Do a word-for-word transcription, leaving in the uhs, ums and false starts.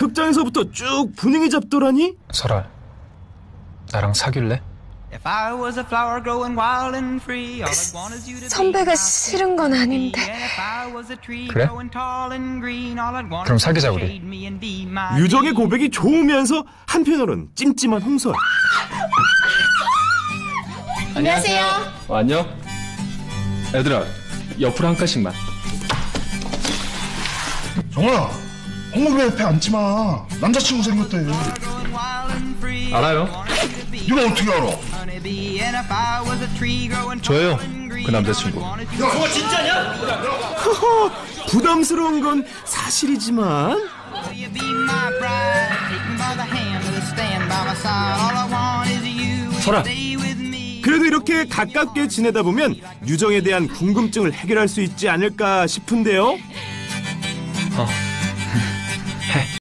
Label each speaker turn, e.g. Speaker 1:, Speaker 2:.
Speaker 1: 극장에서부터 쭉 분위기 잡더라니?
Speaker 2: 설아, 나랑 사귈래?
Speaker 3: 선배가 싫은 건 아닌데.
Speaker 2: 그래? 그럼 사귀자 우리.
Speaker 1: 유정의 고백이 좋으면서 한편으론 찜찜한 홍설.
Speaker 3: 안녕하세요.
Speaker 2: 어, 안녕. 얘들아, 옆으로 한 칸씩만.
Speaker 4: 정아, 홍보배 옆에 앉지 마. 남자친구 생겼대.
Speaker 2: 알아요?
Speaker 4: 네가 어떻게 알아?
Speaker 2: 저예요, 그 남자친구.
Speaker 4: 그거 진짜냐?
Speaker 1: 허허, 부담스러운 건 사실이지만
Speaker 2: 설아.
Speaker 1: 그래도 이렇게 가깝게 지내다 보면 유정에 대한 궁금증을 해결할 수 있지 않을까 싶은데요.
Speaker 2: 어. 해.